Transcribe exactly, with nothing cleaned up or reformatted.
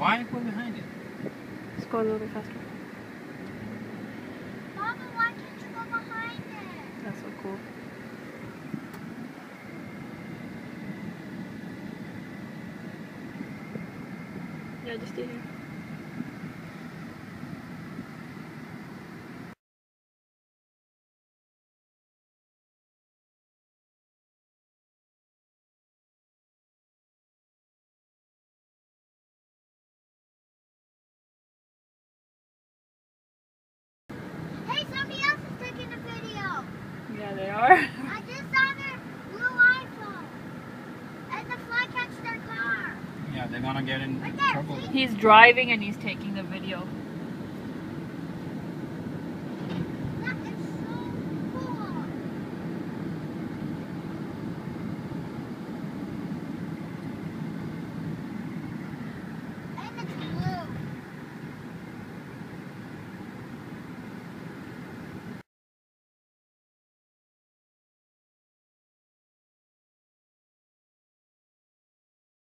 Why go behind it? Let's go a little bit faster. Mama, why can't you go behind it? That's so cool. Yeah, just stay here. Hey, somebody else is taking a video. Yeah, they are. I just saw their blue iPhone. And the fly catch their car. Yeah, they're gonna get in Right there, trouble. see? He's driving and he's taking the video.